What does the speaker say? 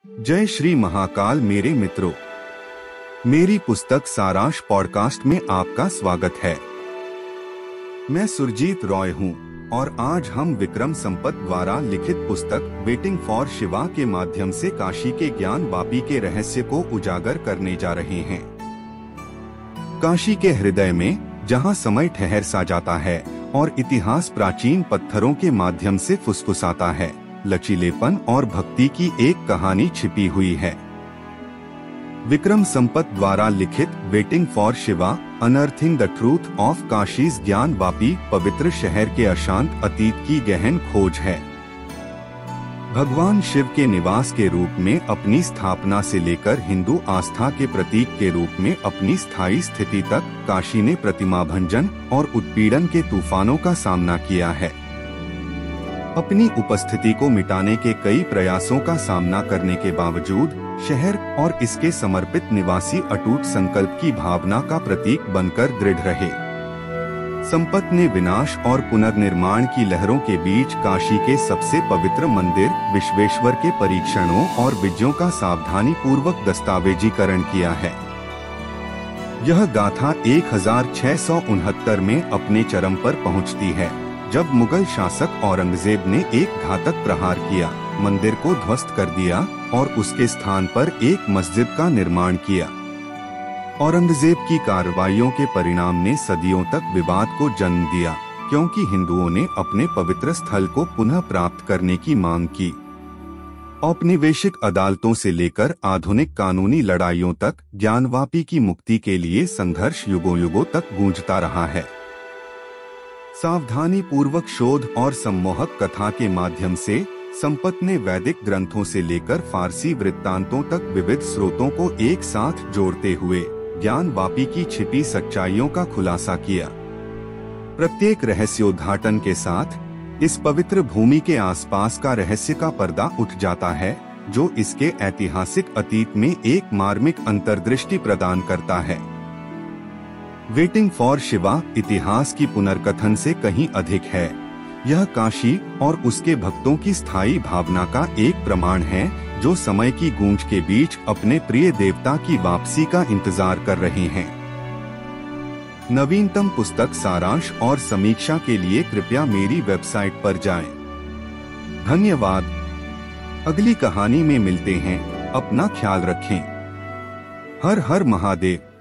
जय श्री महाकाल मेरे मित्रों, मेरी पुस्तक सारांश पॉडकास्ट में आपका स्वागत है। मैं सुरजीत रॉय हूं और आज हम विक्रम संपत द्वारा लिखित पुस्तक वेटिंग फॉर शिवा के माध्यम से काशी के ज्ञान वापी के रहस्य को उजागर करने जा रहे हैं। काशी के हृदय में जहां समय ठहर सा जाता है और इतिहास प्राचीन पत्थरों के माध्यम से फुसफुसाता है, लचीलेपन और भक्ति की एक कहानी छिपी हुई है। विक्रम संपत द्वारा लिखित waiting for Shiva, unearthing the truth of Kashi's Gyan Vapi पवित्र शहर के अशांत अतीत की गहन खोज है। भगवान शिव के निवास के रूप में अपनी स्थापना से लेकर हिंदू आस्था के प्रतीक के रूप में अपनी स्थायी स्थिति तक काशी ने प्रतिमा भंजन और उत्पीड़न के तूफानों का सामना किया है। अपनी उपस्थिति को मिटाने के कई प्रयासों का सामना करने के बावजूद शहर और इसके समर्पित निवासी अटूट संकल्प की भावना का प्रतीक बनकर दृढ़ रहे। संपत ने विनाश और पुनर्निर्माण की लहरों के बीच काशी के सबसे पवित्र मंदिर विश्वेश्वर के परीक्षणों और विजयों का सावधानी पूर्वक दस्तावेजीकरण किया है। यह गाथा 1669 में अपने चरम पर पहुंचती है, जब मुगल शासक औरंगजेब ने एक घातक प्रहार किया, मंदिर को ध्वस्त कर दिया और उसके स्थान पर एक मस्जिद का निर्माण किया। औरंगजेब की कार्रवाइयों के परिणाम ने सदियों तक विवाद को जन्म दिया, क्योंकि हिंदुओं ने अपने पवित्र स्थल को पुनः प्राप्त करने की मांग की। औपनिवेशिक अदालतों से लेकर आधुनिक कानूनी लड़ाइयों तक ज्ञानवापी की मुक्ति के लिए संघर्ष युगों युगों तक गूंजता रहा है। सावधानी पूर्वक शोध और सम्मोहक कथा के माध्यम से संपत ने वैदिक ग्रंथों से लेकर फारसी वृत्तांतों तक विविध स्रोतों को एक साथ जोड़ते हुए ज्ञान वापी की छिपी सच्चाइयों का खुलासा किया। प्रत्येक रहस्योद्घाटन के साथ इस पवित्र भूमि के आसपास का रहस्य का पर्दा उठ जाता है, जो इसके ऐतिहासिक अतीत में एक मार्मिक अंतर्दृष्टि प्रदान करता है। वेटिंग फॉर शिवा इतिहास की पुनर्कथन से कहीं अधिक है। यह काशी और उसके भक्तों की स्थायी भावना का एक प्रमाण है, जो समय की गूंज के बीच अपने प्रिय देवता की वापसी का इंतजार कर रहे हैं। नवीनतम पुस्तक सारांश और समीक्षा के लिए कृपया मेरी वेबसाइट पर जाएं। धन्यवाद। अगली कहानी में मिलते हैं। अपना ख्याल रखें। हर हर महादेव।